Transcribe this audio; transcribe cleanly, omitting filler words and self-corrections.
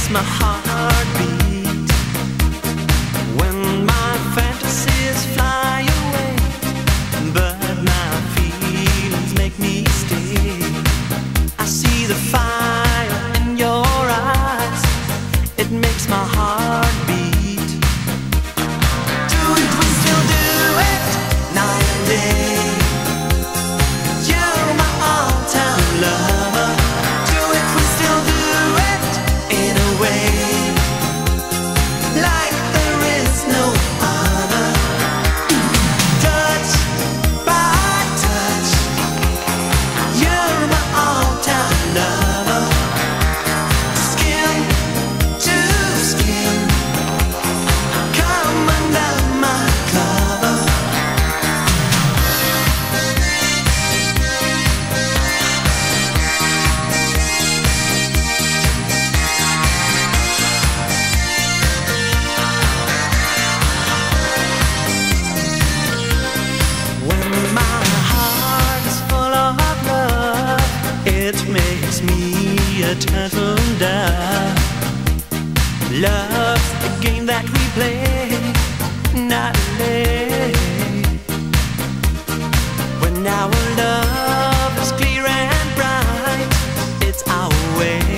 makes my heart beat. When my fantasies fly away, but my feelings make me stay. I see the fire in your eyes, it makes my heart beat. Do it, we still do it, night and day. You're my all-time lover. Do it, we still do it, in a way, like there is no other. Touch by touch, you're my all-time lover. Skin to skin, come under my cover. When my heart is full of love, it makes me a turtle dove. Love's the game that we play nightly. When our love is clear and bright, it's our way.